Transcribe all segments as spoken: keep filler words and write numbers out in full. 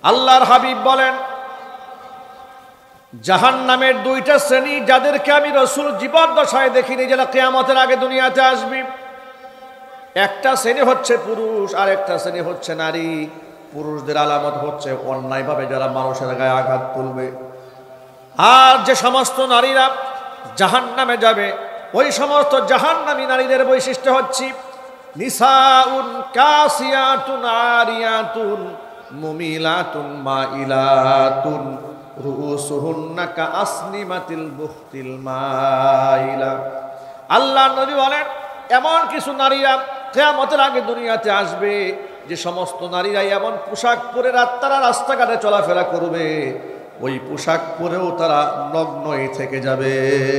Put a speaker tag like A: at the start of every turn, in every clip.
A: আল্লাহর হাবিব বলেন, জাহান্নামের দুইটা শ্রেণী যাদেরকে আমি রাসূল জীবদ্দশায় দেখিনি, যারা কিয়ামতের আগে দুনিয়াতে আসবে। একটা শ্রেণী হচ্ছে পুরুষ, আর একটা শ্রেণী হচ্ছে নারী। পুরুষদের আলামত হচ্ছে অন্যায়ভাবে যারা মানুষের গায়ে আঘাত তুলবে। আর যে সমস্ত নারীরা জাহান্নামে যাবে, ওই সমস্ত জাহান্নামী নারীদের বৈশিষ্ট্য হচ্ছে নিসাউন কাসিয়াতুন আরিয়াতুন মুমিলাতুন মাইলাতুন রুউসুহুন্না কাআসনিমাতিল বুখতিল মাইলা। আল্লাহ নবী বলেন, এমন কিছু নারীরা কিয়ামতের আগে দুনিয়াতে আসবে, যে সমস্ত নারীরা এমন পোশাক পরে তারা রাস্তাঘাটে চলাফেরা করবে, ওই পোশাক পরেও তারা নগ্নই থেকে যাবে।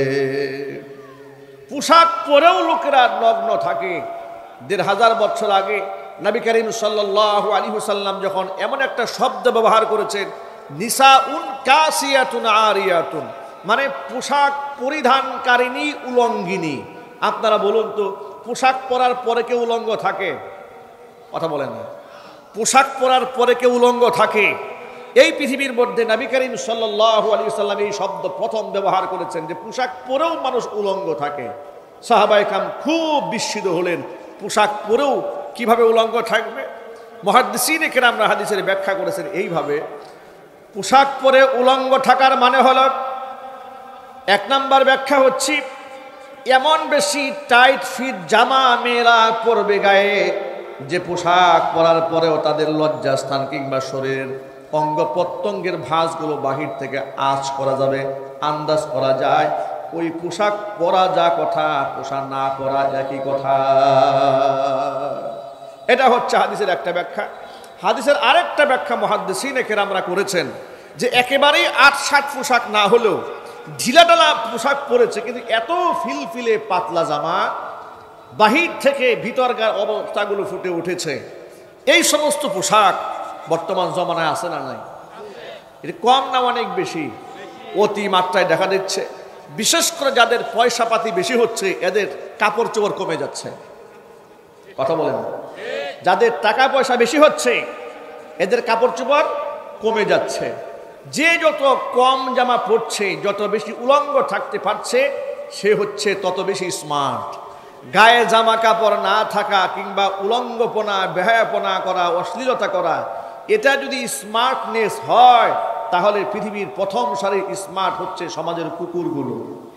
A: পোশাক পরেও লোকেরা নগ্ন থাকে। দেড় হাজার বছর আগে নবী করিম সাল্লাল্লাহু আলাইহি ওয়াসাল্লাম যখন এমন একটা শব্দ ব্যবহার করেছেন, নিসাউন কাসিয়াতুন আরিয়াতুন, মানে পোশাক পরিধানকারিণী উলঙ্গিনী। আপনারা বলুন তো, পোশাক পরার পরে কেউ উলঙ্গ থাকে? কথা বলেন না। পোশাক পরার পরে কেউ উলঙ্গ থাকে? এই পৃথিবীর মধ্যে নবী করিম সাল্লাল্লাহু আলাইহি ওয়াসাল্লাম এই শব্দ প্রথম ব্যবহার করেছেন, যে পোশাক পরেও মানুষ উলঙ্গ থাকে। সাহাবায়ে কেরাম খুব বিস্মিত হলেন, পোশাক পরেও কিভাবে উলঙ্গ থাকবে? মুহাদ্দিসিনে কেরামরা হাদিসের ব্যাখ্যা করেছেন এইভাবে, পোশাক পরে উলঙ্গ থাকার মানে হলো, এক নাম্বার ব্যাখ্যা হচ্ছে, এমন বেশি টাইট ফিট জামা মেয়েরা পরবে গায়ে, যে পোশাক পরার পরেও তাদের লজ্জাস্থান কিংবা শরীরের অঙ্গ প্রত্যঙ্গের ভাঁজগুলো বাহির থেকে আঁচ করা যাবে, আন্দাজ করা যায়। ওই পোশাক পরা যা কথা, পোশাক না পরা একই কথা। এটা হচ্ছে হাদিসের একটা ব্যাখ্যা। হাদিসের আরেকটা ব্যাখ্যা মুহাদ্দিসিনে কেরামরা করেছেন, যে একেবারেই আট ষাট পোশাক না হলেও ঢিলাঢালা পোশাক পরেছে, কিন্তু এত ফিলফিলে পাতলা জামা, বাহির থেকে ভিতরকার অবস্থাগুলো ফুটে উঠেছে। এই সমস্ত পোশাক বর্তমান জমানায় আছে না নাই? এটা কম না অনেক বেশি? অতি মাত্রায় দেখা দিচ্ছে। বিশেষ করে যাদের পয়সা পাতি বেশি হচ্ছে, এদের কাপড় চোপড় কমে যাচ্ছে। কথা বলেন না। যাদের টাকা পয়সা বেশি হচ্ছে, এদের কাপড় চোপড় কমে যাচ্ছে। যে যত কম জামা পরছে, যত বেশি উলঙ্গ থাকতে পারছে, সে হচ্ছে তত বেশি স্মার্ট। গায়ে জামা কাপড় না থাকা কিংবা উলঙ্গপনা, বেহায়াপনা করা, অশ্লীলতা করা, এটা যদি স্মার্টনেস হয়, তাহলে পৃথিবীর প্রথম সারির স্মার্ট হচ্ছে সমাজের কুকুরগুলো।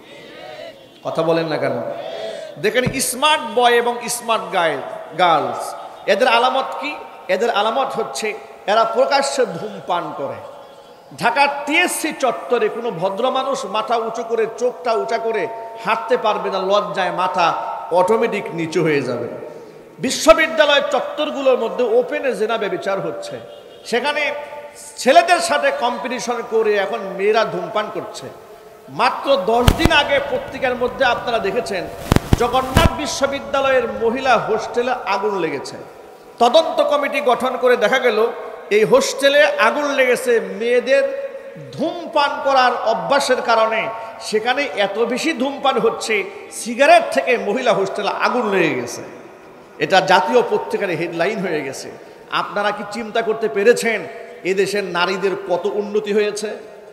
A: কথা বলেন না কেন? দেখেন, স্মার্ট বয় এবং স্মার্ট গার্লস, এদের আলামত কি? এদের আলামত হচ্ছে এরা প্রকাশ্যে ধূমপান করে। ঢাকার টিএসসি চত্বরে কোনো ভদ্র মানুষ মাথা উঁচু করে, চোখটা উঁচা করে হাঁটতে পারবে না, লজ্জায় মাথা অটোমেটিক নিচু হয়ে যাবে। বিশ্ববিদ্যালয়ের চত্বরগুলোর মধ্যে ওপেনে জেনা ব্যভিচার হচ্ছে, সেখানে ছেলেদের সাথে কম্পিটিশন করে এখন মেয়েরা ধূমপান করছে। মাত্র দশ দিন আগে পত্রিকার মধ্যে আপনারা দেখেছেন, জগন্নাথ বিশ্ববিদ্যালয়ের মহিলা হোস্টেলে আগুন লেগেছে। তদন্ত কমিটি গঠন করে দেখা গেল, এই হোস্টেলে আগুন লেগেছে মেয়েদের ধূমপান করার অভ্যাসের কারণে। সেখানে এত বেশি ধূমপান হচ্ছে, সিগারেট থেকে মহিলা হোস্টেলে আগুন লেগে গেছে। এটা জাতীয় পত্রিকার হেডলাইন হয়ে গেছে। আপনারা কি চিন্তা করতে পেরেছেন এদেশের নারীদের কত উন্নতি হয়েছে?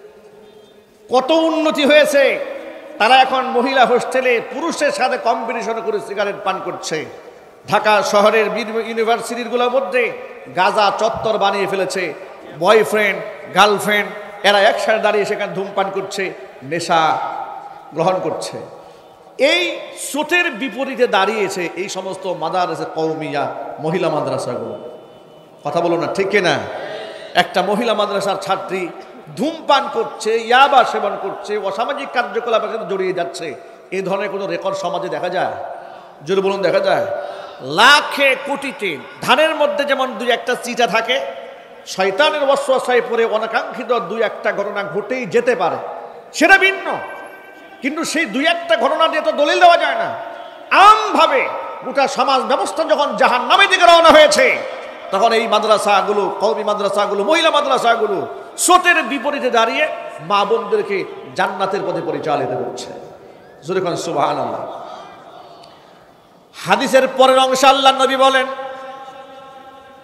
A: কত উন্নতি হয়েছে! তারা এখন মহিলা হোস্টেলে পুরুষের সাথে কম্পিটিশন করে সিগারেট পান করছে। ঢাকা শহরের ইউনিভার্সিটিগুলোর মধ্যে গাঁজা চত্বর বানিয়ে ফেলেছে। বয়ফ্রেন্ড গার্লফ্রেন্ড এরা একসাথে দাঁড়িয়ে সেখানে ধূমপান করছে, নেশা গ্রহণ করছে। এই স্রোতের বিপরীতে দাঁড়িয়েছে এই সমস্ত মাদ্রাসা কওমিয়া মহিলা মাদ্রাসাগুলো। কথা বলো না, ঠিক না? একটা মহিলা মাদ্রাসার ছাত্রী ধূমপান করছে, ইয়াবা সেবন করছে, অসামাজিক কার্যকলাপের সাথে জড়িয়ে যাচ্ছে, এই ধরনের কোনো রেকর্ড সমাজে দেখা যায়? জোরে বলুন, দেখা যায়? লাখে কোটিতে ধানের মধ্যে যেমন দুই একটা চিটা থাকে, শয়তানের ওয়াসওয়াসায় পড়ে অনাকাঙ্ক্ষিত দুই একটা ঘটনা ঘটেই যেতে পারে, সেটা ভিন্ন। কিন্তু সেই দুই একটা ঘটনা দিয়ে তো দলিল দেওয়া যায় না। আমভাবে গোটা সমাজ ব্যবস্থা যখন জাহান্নামের দিকে রওনা হয়েছে, তখন এই মাদ্রাসাগুলো, কওমি মাদ্রাসাগুলো, মহিলা মাদ্রাসাগুলো স্রোতের বিপরীতে দাঁড়িয়ে মা বোনদেরকে জান্নাতের পথে পরিচালিত করছে। জোরে কোন সুবহানাল্লাহ। হাদিসের পরের অংশে আল্লাহ নবী বলেন,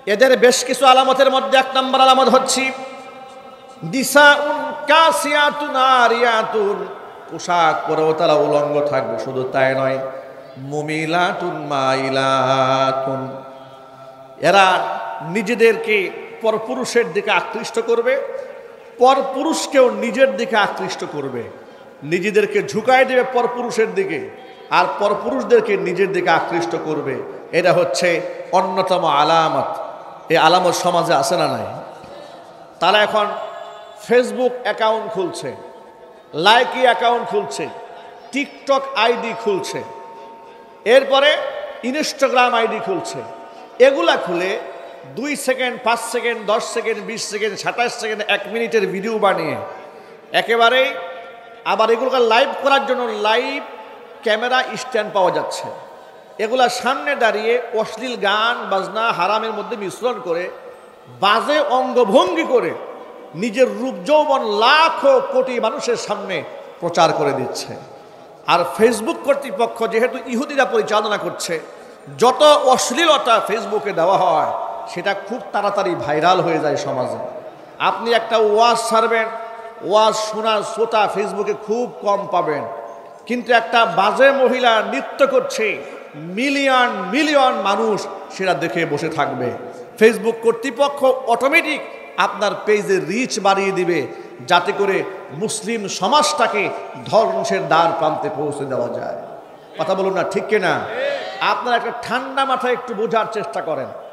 A: এদের বেশ কিছু আলামতের মধ্যে এক নম্বর আলামত হচ্ছে দিসাউন কাসিয়াতুন আরিয়াতুন, পোশাক পরেও তারা উলঙ্গ থাকবে। শুধু তাই নয়, মুমিলাতুন মাইলাতুন, এরা নিজেদেরকে পরপুরুষের দিকে আকৃষ্ট করবে, পরপুরুষকেও নিজের দিকে আকৃষ্ট করবে। নিজেদেরকে ঝুঁকায় দেবে পরপুরুষের দিকে, আর পরপুরুষদেরকে নিজের দিকে আকৃষ্ট করবে। এটা হচ্ছে অন্যতম আলামত। এই আলামত সমাজে আছে না নাই? তারা এখন ফেসবুক অ্যাকাউন্ট খুলছে, লাইকি অ্যাকাউন্ট খুলছে, টিকটক আইডি খুলছে, এরপরে ইনস্টাগ্রাম আইডি খুলছে। এগুলা খুলে দুই সেকেন্ড, পাঁচ সেকেন্ড, দশ সেকেন্ড, বিশ সেকেন্ড, সাতাশ সেকেন্ড, এক মিনিটের ভিডিও বানিয়ে একেবারেই, আবার এগুলোকে লাইভ করার জন্য লাইভ ক্যামেরা স্ট্যান্ড পাওয়া যাচ্ছে। এগুলা সামনে দাঁড়িয়ে অশ্লীল গান বাজনা হারামের মধ্যে মিশ্রণ করে বাজে অঙ্গভঙ্গি করে নিজের রূপ যৌবন লাখো কোটি মানুষের সামনে প্রচার করে দিচ্ছে। আর ফেসবুক কর্তৃপক্ষ যেহেতু ইহুদিরা পরিচালনা করছে, যত অশ্লীলতা ফেসবুকে দেওয়া হয় সেটা খুব তাড়াতাড়ি ভাইরাল হয়ে যায় সমাজে। আপনি একটা ওয়াজ ছাড়বেন, ওয়াজ শোনার শ্রোতা ফেসবুকে খুব কম পাবেন, কিন্তু একটা বাজে মহিলা নৃত্য করছে, মিলিয়ন মিলিয়ন মানুষ সেটা দেখে বসে থাকবে। ফেসবুক কর্তৃপক্ষ অটোমেটিক আপনার পেজে রিচ বাড়িয়ে দিবে, যাতে করে মুসলিম সমাজটাকে ধ্বংসের দ্বার প্রান্তে পৌঁছে দেওয়া যায়। কথা বলুন না, ঠিক কিনা? আপনারা একটা ঠান্ডা মাথায় একটু বোঝার চেষ্টা করেন।